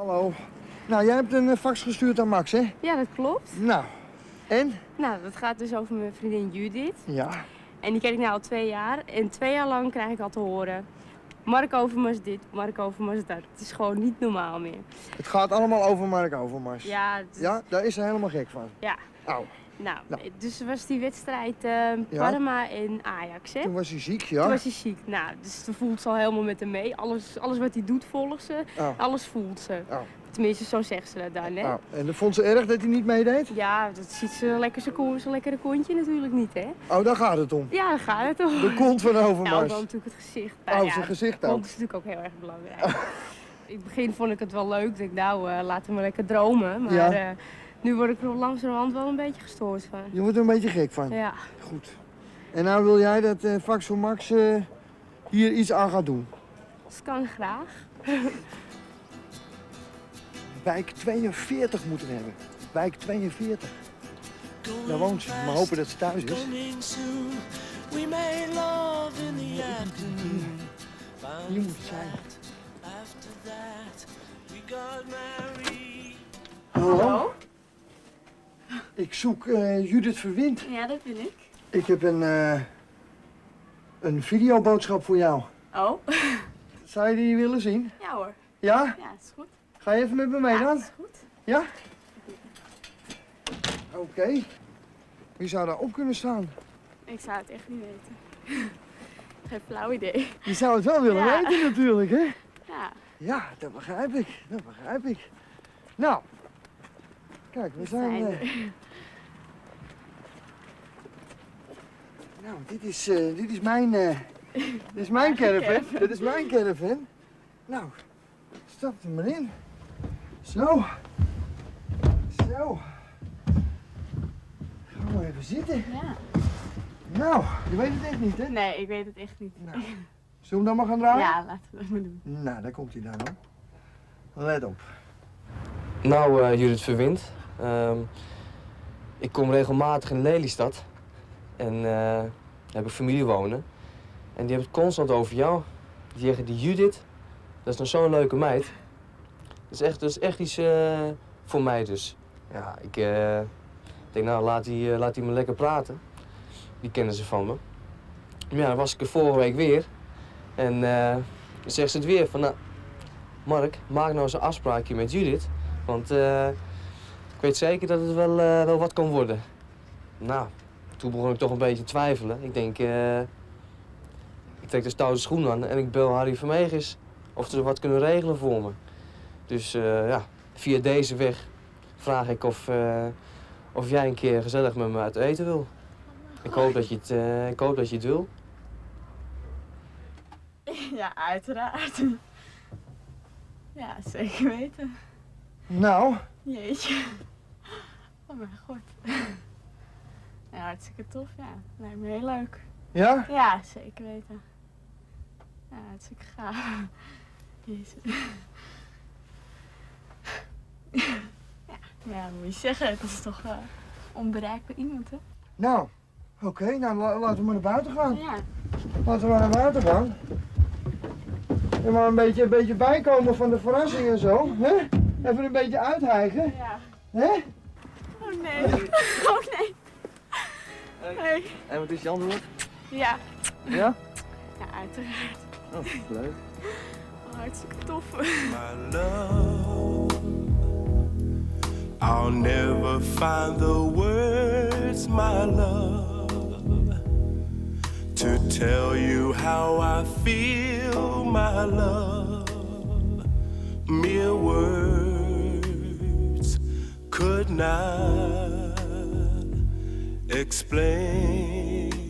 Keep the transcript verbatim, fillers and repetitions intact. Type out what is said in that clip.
Hallo. Nou, jij hebt een uh, fax gestuurd aan Max, hè? Ja, dat klopt. Nou, en? Nou, dat gaat dus over mijn vriendin Judith. Ja. En die ken ik nu al twee jaar. En twee jaar lang krijg ik al te horen... Mark Overmars dit, Mark Overmars dat. Het is gewoon niet normaal meer. Het gaat allemaal over Mark Overmars. Ja, dus... Ja, daar is ze helemaal gek van. Ja. Au. Nou, nou, dus was die wedstrijd uh, Parma ja. en Ajax, hè? Toen was hij ziek, ja. Toen was hij ziek. Nou, dus ze voelt ze al helemaal met hem mee. Alles, alles wat hij doet, volgt ze. Oh. Alles voelt ze. Oh. Tenminste, zo zegt ze dat dan, hè? Oh. En dat vond ze erg dat hij niet meedeed? Ja, dat ziet ze lekker zijn zo lekkere kontje natuurlijk niet, hè? Oh, daar gaat het om? Ja, daar gaat het om. De kont van Overmars? Nou, dan natuurlijk het gezicht. Oh, nou, ja, zijn gezicht ook? De kont is natuurlijk ook heel erg belangrijk. Oh. In het begin vond ik het wel leuk. Ik dacht, nou, uh, laten we lekker dromen. Maar ja. uh, nu word ik er langzamerhand wel een beetje gestoord van. Je wordt er een beetje gek van? Ja. Goed. En nou wil jij dat uh, Fax voor Max uh, hier iets aan gaat doen? Dat kan graag. Wijk tweeënveertig moeten we hebben. Wijk tweeënveertig. Daar woont ze. Maar hopen dat ze thuis is. Hier moet het zijn. Hallo? Hallo? Ik zoek uh, Judith Verwind. Ja, dat ben ik. Ik heb een, uh, een videoboodschap voor jou. Oh? Zou je die willen zien? Ja hoor. Ja? Ja, is goed. Ga je even met me mee ja, dan? Ja, is goed. Ja? Oké. Okay. Wie zou daar op kunnen staan? Ik zou het echt niet weten. Geen flauw idee. Je zou het wel willen ja. weten natuurlijk, hè? Ja. Ja, dat begrijp ik. Dat begrijp ik. Nou. Kijk, we zijn... Uh... Nou, dit is, uh, dit is mijn... Uh... dit is mijn caravan. Dit is mijn caravan. Nou, stap er maar in. Zo. Zo. Gaan we even zitten. Ja. Nou, je weet het echt niet, hè? Nee, ik weet het echt niet. Nou, zullen we hem dan maar gaan draaien? Ja, laten we dat maar doen. Nou, daar komt hij dan, hoor. Let op. Nou, uh, Judith Verwind. Uh, ik kom regelmatig in Lelystad. En uh, daar heb ik familie wonen. En die hebben het constant over jou. Die zeggen, die Judith, dat is nog zo'n leuke meid. Dat is echt, dat is echt iets uh, voor mij dus. Ja, ik uh, denk, nou, laat die, uh, laat die me lekker praten. Die kennen ze van me. Maar ja, dan was ik er vorige week weer. En uh, dan zegt ze het weer van, nou, Mark, maak nou eens een afspraakje met Judith. Want uh, ik weet zeker dat het wel, uh, wel wat kan worden. Nou, toen begon ik toch een beetje te twijfelen. Ik denk, uh, ik trek de stoute schoen aan en ik bel Harry Vermegens of ze wat kunnen regelen voor me. Dus uh, ja, via deze weg vraag ik of, uh, of jij een keer gezellig met me uit eten wil. Ik hoop dat je het, uh, ik hoop dat je het wil. Ja, uiteraard. Ja, zeker weten. Nou? Jeetje. Oh mijn god. Ja, hartstikke tof, ja. Lijkt me heel leuk. Ja? Ja, zeker weten. Ja, hartstikke gaaf. Jezus. Ja, ja, moet je zeggen. Het is toch uh, onbereikbaar iemand, hè? Nou, oké. Okay, nou, la laten we maar naar buiten gaan. Ja. Laten we maar naar buiten gaan. En maar een beetje, een beetje bijkomen van de verrassing en zo. Hè? Even een beetje uithijgen. Ja. Hè? Oh nee. Oh nee. Hey. Hey. En wat is je antwoord? Ja. Ja? Ja, uiteraard. Oh, leuk. Oh, hartstikke tof. My love, I'll never find the words, my love, to tell you how I feel, my love. Mere words could not explain.